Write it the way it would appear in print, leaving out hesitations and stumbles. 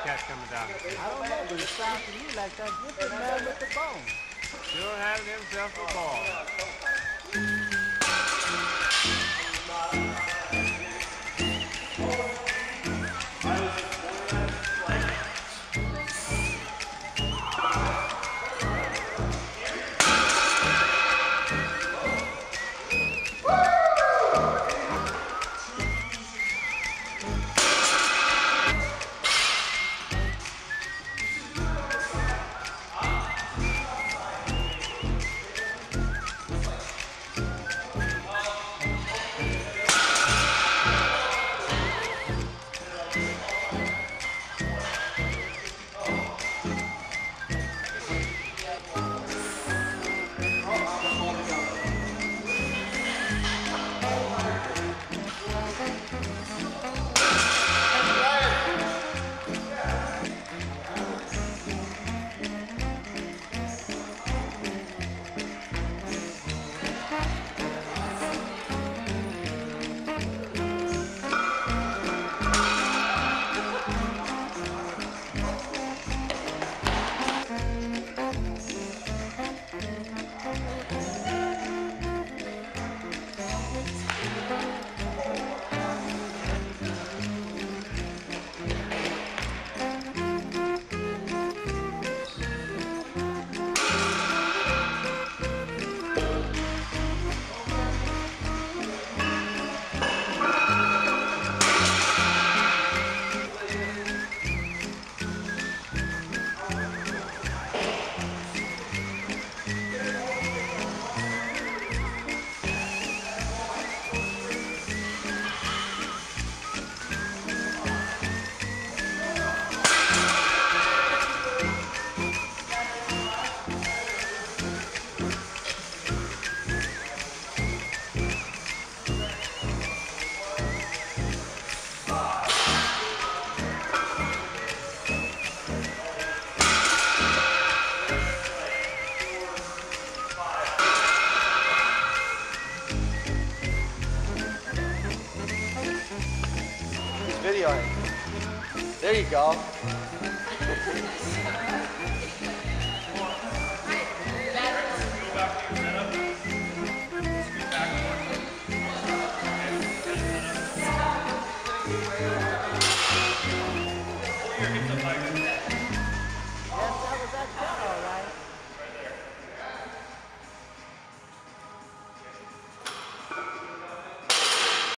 cat coming down. I don't know, but it sounds to me like that different man with the bone. Sure having himself a ball. Videoing. There you go. Pull your hips up higher.